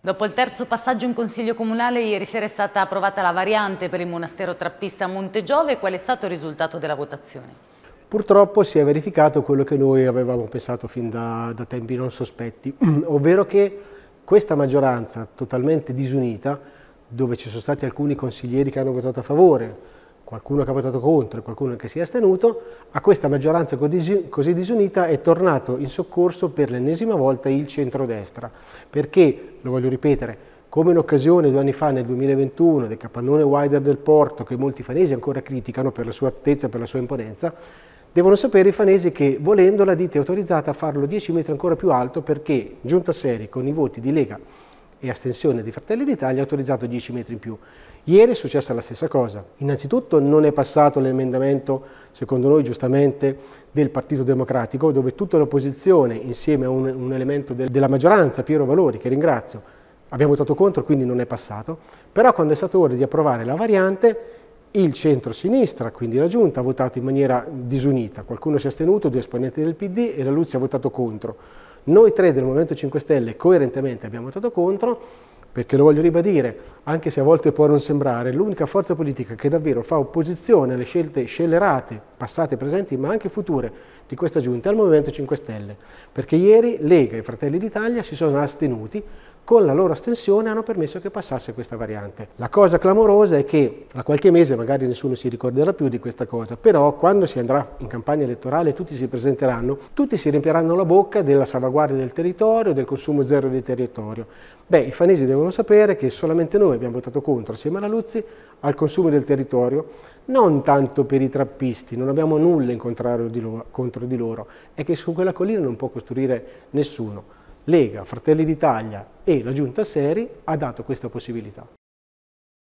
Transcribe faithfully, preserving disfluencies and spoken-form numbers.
Dopo il terzo passaggio in Consiglio Comunale, ieri sera è stata approvata la variante per il monastero trappista a Montegiove. Qual è stato il risultato della votazione? Purtroppo si è verificato quello che noi avevamo pensato fin da, da tempi non sospetti, ovvero che questa maggioranza totalmente disunita, dove ci sono stati alcuni consiglieri che hanno votato a favore, qualcuno che ha votato contro e qualcuno che si è astenuto, a questa maggioranza così disunita è tornato in soccorso per l'ennesima volta il centrodestra, perché, lo voglio ripetere, come in occasione due anni fa nel duemilaventuno del capannone Wider del Porto, che molti fanesi ancora criticano per la sua altezza e per la sua imponenza, devono sapere i fanesi che volendo la ditta è autorizzata a farlo dieci metri ancora più alto, perché Giunta Seri con i voti di Lega e astensione di Fratelli d'Italia ha autorizzato dieci metri in più. Ieri è successa la stessa cosa. Innanzitutto non è passato l'emendamento, secondo noi giustamente, del Partito Democratico, dove tutta l'opposizione, insieme a un, un elemento del, della maggioranza, Piero Valori, che ringrazio, abbiamo votato contro, quindi non è passato. Però quando è stato ora di approvare la variante, il centro-sinistra, quindi la Giunta, ha votato in maniera disunita. Qualcuno si è astenuto, due esponenti del P D e la Luzzi ha votato contro. Noi tre del Movimento cinque Stelle coerentemente abbiamo votato contro, perché lo voglio ribadire, anche se a volte può non sembrare, l'unica forza politica che davvero fa opposizione alle scelte scellerate, passate, presenti, ma anche future di questa Giunta è il Movimento cinque Stelle, perché ieri Lega e Fratelli d'Italia si sono astenuti, con la loro astensione hanno permesso che passasse questa variante. La cosa clamorosa è che tra qualche mese magari nessuno si ricorderà più di questa cosa, però quando si andrà in campagna elettorale tutti si presenteranno, tutti si riempiranno la bocca della salvaguardia del territorio, del consumo zero di territorio. Beh, i fanesi devono sapere che solamente noi abbiamo votato contro, assieme alla Luzzi, al consumo del territorio, non tanto per i trappisti, non abbiamo nulla in contrario di loro, contro di loro, è che su quella collina non può costruire nessuno. Lega, Fratelli d'Italia e la Giunta Seri ha dato questa possibilità.